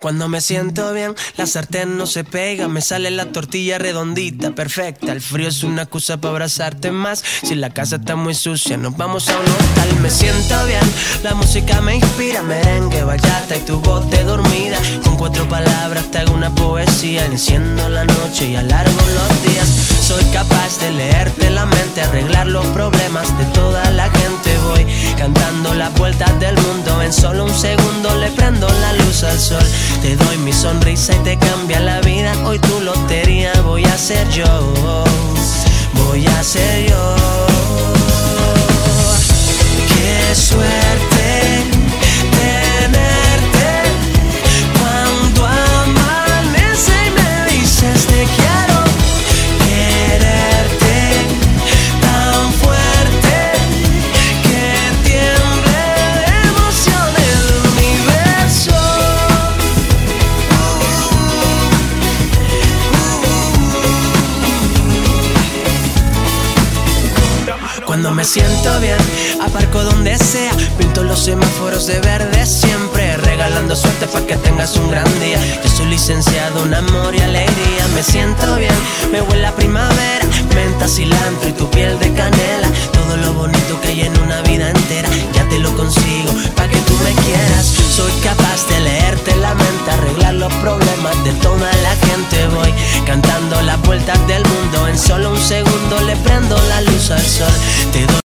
Cuando me siento bien, la sartén no se pega, me sale la tortilla redondita, perfecta. El frío es una excusa para abrazarte más. Si la casa está muy sucia, nos vamos a un hotel. Me siento bien, la música me inspira, merengue, bachata y tu voz de dormida. Con 4 palabras te hago una poesía, enciendo la noche y alargo los días. Soy capaz de leerte la mente, arreglar los problemas de toda la gente. Voy cantando las vueltas del mundo, en solo un segundo le prendo la luz al sol. Te doy mi sonrisa y te cambia la vida. Hoy tu lotería voy a ser yo. Voy a ser yo. Qué suerte tenerte cuando amanece y me dices te quiero. Quererte tan fuerte que tiemble de emoción el universo. Cuando me siento bien, aparco donde sea, pinto los semáforos de verde siempre, regalando suerte para que tengas un gran día. Yo soy licenciado en amor y alegría. Me siento bien, me huele a primavera, menta, cilantro y tu piel de canela. Todo lo bonito que hay en una vida entera, ya te lo consigo para que tú me quieras. Soy capaz de leerte la mente, arreglar los problemas de toda la gente. Voy cantando las vueltas del mundo, en solo un segundo le prendo la luz al sol. Te doy